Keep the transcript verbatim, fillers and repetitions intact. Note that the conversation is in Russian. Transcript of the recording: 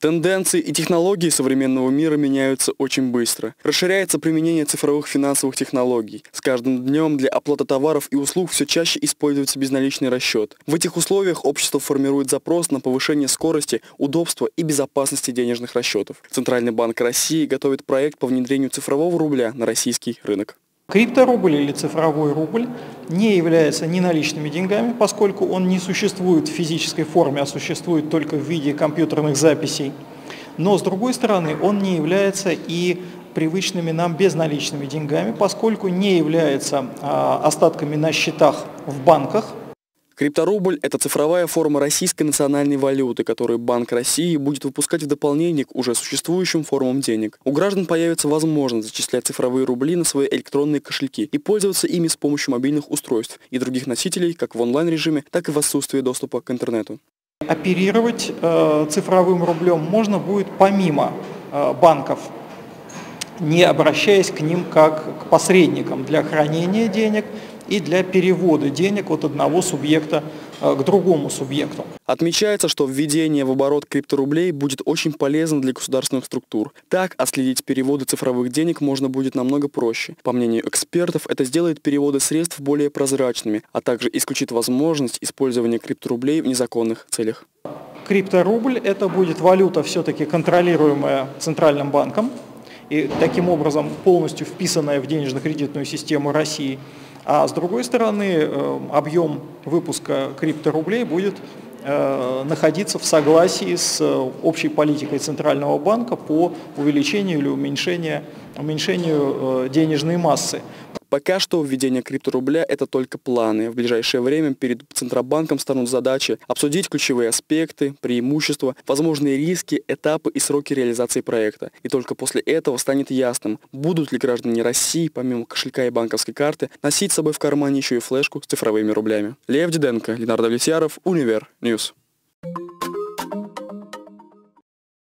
Тенденции и технологии современного мира меняются очень быстро. Расширяется применение цифровых финансовых технологий. С каждым днем для оплаты товаров и услуг все чаще используется безналичный расчет. В этих условиях общество формирует запрос на повышение скорости, удобства и безопасности денежных расчетов. Центральный банк России готовит проект по внедрению цифрового рубля на российский рынок. Крипторубль или цифровой рубль не является неналичными деньгами, поскольку он не существует в физической форме, а существует только в виде компьютерных записей. Но, с другой стороны, он не является и привычными нам безналичными деньгами, поскольку не является а, остатками на счетах в банках. Крипторубль – это цифровая форма российской национальной валюты, которую Банк России будет выпускать в дополнение к уже существующим формам денег. У граждан появится возможность зачислять цифровые рубли на свои электронные кошельки и пользоваться ими с помощью мобильных устройств и других носителей как в онлайн-режиме, так и в отсутствии доступа к интернету. Оперировать э, цифровым рублем можно будет помимо э, банков, не обращаясь к ним как к посредникам для хранения денег и для перевода денег от одного субъекта к другому субъекту. Отмечается, что введение в оборот крипторублей будет очень полезно для государственных структур. Так, отследить переводы цифровых денег можно будет намного проще. По мнению экспертов, это сделает переводы средств более прозрачными, а также исключит возможность использования крипторублей в незаконных целях. Крипторубль – это будет валюта, все-таки контролируемая Центральным банком и таким образом полностью вписанная в денежно-кредитную систему России. А с другой стороны, объем выпуска крипторублей будет находиться в согласии с общей политикой Центрального банка по увеличению или уменьшению, уменьшению денежной массы. Пока что введение крипторубля – это только планы. В ближайшее время перед Центробанком станут задачи обсудить ключевые аспекты, преимущества, возможные риски, этапы и сроки реализации проекта. И только после этого станет ясным, будут ли граждане России, помимо кошелька и банковской карты, носить с собой в кармане еще и флешку с цифровыми рублями. Лев Диденко, Ленардо Влетьяров, Универ Ньюс.